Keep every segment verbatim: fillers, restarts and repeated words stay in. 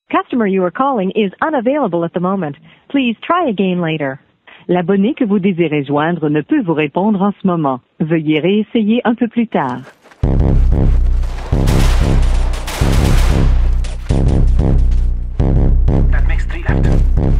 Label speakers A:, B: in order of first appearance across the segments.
A: Customer you are calling is unavailable at the moment. Please try again later. L'abonné que vous désirez joindre ne peut vous répondre en ce moment. Veuillez réessayer un peu plus tard.
B: That makes three left.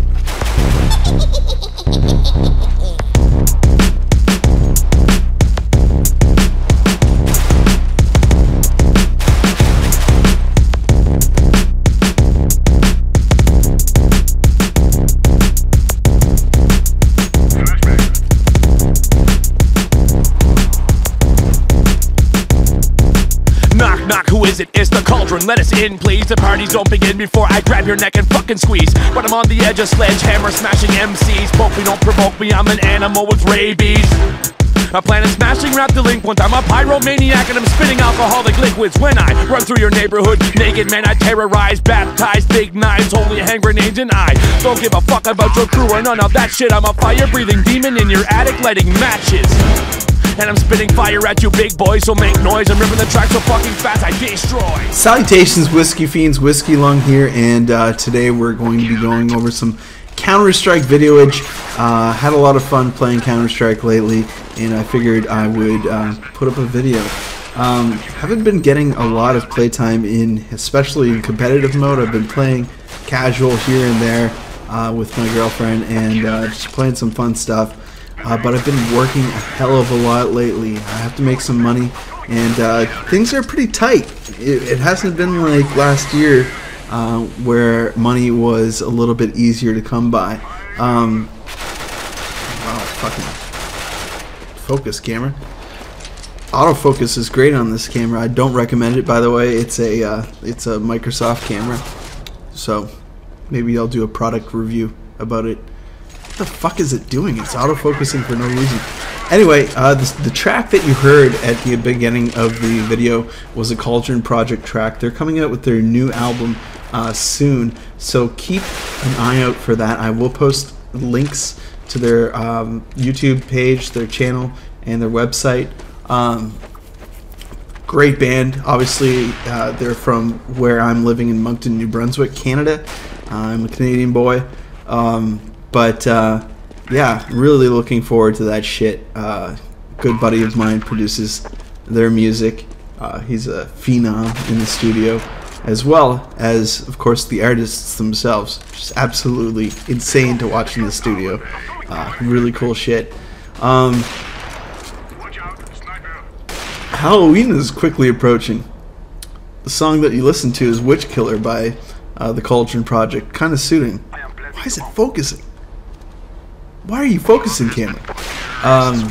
C: Who is it? It's the cauldron. Let us in, please. The parties don't begin before I grab your neck and fucking squeeze. But I'm on the edge of sledgehammer smashing M Cs. Poke me, don't provoke me, I'm an animal with rabies. I plan on smashing rap delinquent. I'm a pyromaniac and I'm spitting alcoholic liquids. When I run through your neighborhood, naked man I terrorize. Baptized, big knives, holy hand grenades, and I don't give a fuck about your crew or none of that shit. I'm a fire-breathing demon in your attic lighting matches. And I'm spitting fire at you big boys, so make noise. I'm ripping the track so fucking fast I destroy.
D: Salutations Whiskeyfiends, Whiskeylung here, and uh, today we're going to be going over some Counter-Strike videoage. Uh, had a lot of fun playing Counter-Strike lately, and I figured I would uh, put up a video. Um, haven't been getting a lot of playtime in, especially in competitive mode. I've been playing casual here and there uh, with my girlfriend and uh, just playing some fun stuff. Uh, but I've been working a hell of a lot lately. I have to make some money, and uh, things are pretty tight. It, it hasn't been like last year uh, where money was a little bit easier to come by. Um, wow, fucking focus camera. Autofocus is great on this camera. I don't recommend it, by the way. It's a uh, it's a Microsoft camera, so maybe I'll do a product review about it. What the fuck is it doing? It's autofocusing for no reason. Anyway, uh, this, the track that you heard at the beginning of the video was a Cauldron Project track. They're coming out with their new album uh, soon, so keep an eye out for that. I will post links to their um, YouTube page, their channel, and their website. Um, great band. Obviously, uh, they're from where I'm living in Moncton, New Brunswick, Canada. Uh, I'm a Canadian boy. Um, But, uh, yeah, really looking forward to that shit. Uh, good buddy of mine produces their music. Uh, he's a phenom in the studio, as well as, of course, the artists themselves. Just absolutely insane to watch in the studio. Uh, really cool shit. Um, Halloween is quickly approaching. The song that you listen to is Witch Killer by uh, the Cauldron Project. Kind of suiting. Why is it focusing? Why are you focusing, camera? Um,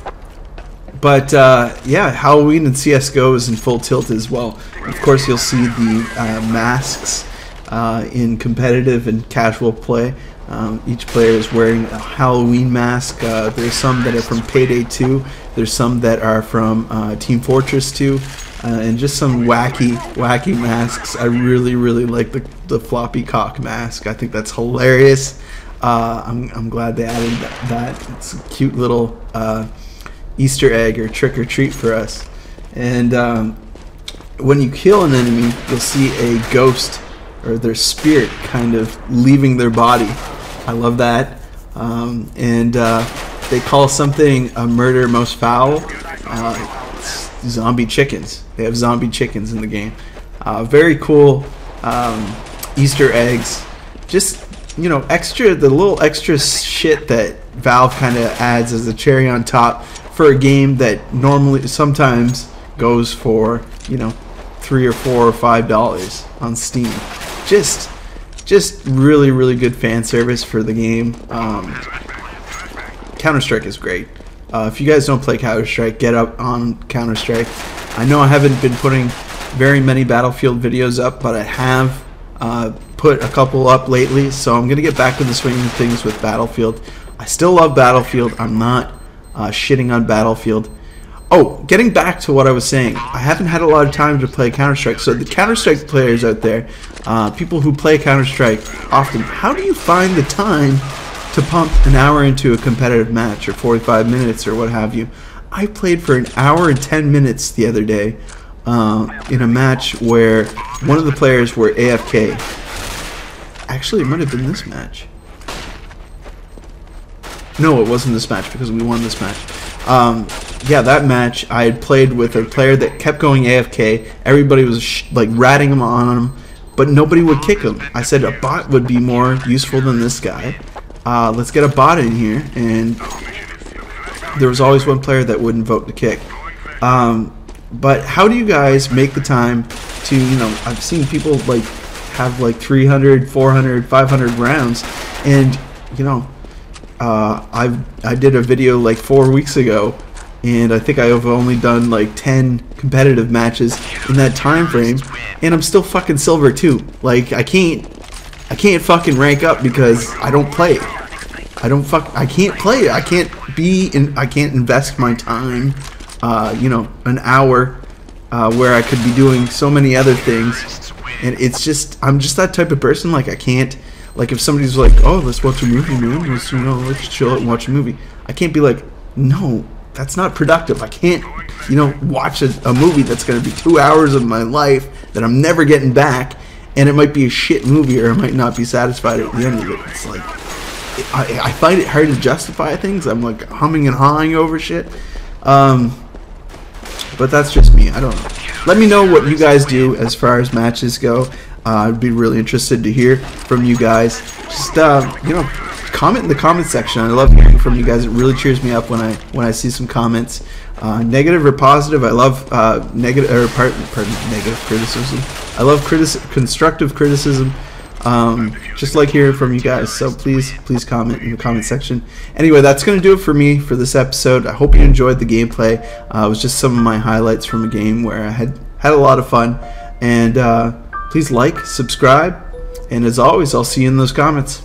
D: but uh, yeah, Halloween and C S G O is in full tilt as well. Of course, you'll see the uh, masks uh, in competitive and casual play. Um, each player is wearing a Halloween mask. Uh, there's some that are from Payday two. There's some that are from uh, Team Fortress two. Uh, and just some wacky, wacky masks. I really, really like the, the floppy cock mask. I think that's hilarious. Uh, I'm, I'm glad they added that, that. It's a cute little uh, Easter egg or trick or treat for us. And um, when you kill an enemy, you'll see a ghost or their spirit kind of leaving their body. I love that. Um, and uh, they call something a murder most foul. Uh, it's zombie chickens. They have zombie chickens in the game. Uh, very cool um, Easter eggs. Just, you know, extra, the little extra shit that Valve kind of adds as a cherry on top for a game that normally sometimes goes for, you know, three or four or five dollars on Steam. Just, just really, really good fan service for the game. Um, Counter-Strike is great. Uh, if you guys don't play Counter-Strike, get up on Counter-Strike. I know I haven't been putting very many Battlefield videos up, but I have uh, put a couple up lately, so I'm going to get back to the swing of things with Battlefield. I still love Battlefield. I'm not uh, shitting on Battlefield. Oh, getting back to what I was saying, I haven't had a lot of time to play Counter-Strike, so the Counter-Strike players out there, uh, people who play Counter-Strike often, how do you find the time to pump an hour into a competitive match, or forty-five minutes, or what have you? I played for an hour and ten minutes the other day uh, in a match where one of the players were A F K. actually, it might have been this match. No, it wasn't this match because we won this match. Um, yeah, that match I had played with a player that kept going A F K. Everybody was sh like ratting him on him, but nobody would kick him. I said a bot would be more useful than this guy. Uh, let's get a bot in here, and there was always one player that wouldn't vote to kick. Um, but how do you guys make the time to, you know, I've seen people like have like three hundred, four hundred, five hundred rounds, and you know, uh, I've I did a video like four weeks ago, and I think I've only done like ten competitive matches in that time frame, and I'm still fucking silver two. Like I can't I can't fucking rank up because I don't play. I don't fuck I can't play. I can't be in I can't invest my time uh, you know, an hour uh, where I could be doing so many other things, and it's just I'm just that type of person. Like I can't, like if somebody's like, oh, let's watch a movie, man, let's, you know, let's chill out and watch a movie, I can't be like, no, that's not productive. I can't, you know, watch a, a movie that's going to be two hours of my life that I'm never getting back, and it might be a shit movie, or I might not be satisfied at the end of it. It's like I, I find it hard to justify things. I'm like humming and hawing over shit. Um, but that's just me. I don't know. Let me know what you guys do as far as matches go. Uh, I'd be really interested to hear from you guys. Just uh, you know, comment in the comment section. I love hearing from you guys. It really cheers me up when I when I see some comments, uh, negative or positive. I love uh, negative or part, pardon, negative criticism. I love critici constructive criticism. Um, just like hearing from you guys. So please, please comment in the comment section. Anyway, that's going to do it for me for this episode. I hope you enjoyed the gameplay. Uh, it was just some of my highlights from a game where I had had a lot of fun. And uh, please like, subscribe, and as always, I'll see you in those comments.